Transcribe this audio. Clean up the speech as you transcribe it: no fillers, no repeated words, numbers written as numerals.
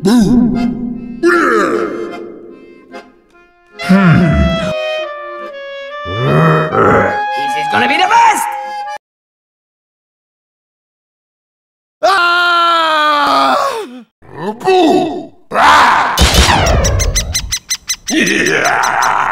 This is gonna be the best! Boo! Ah! Yeah!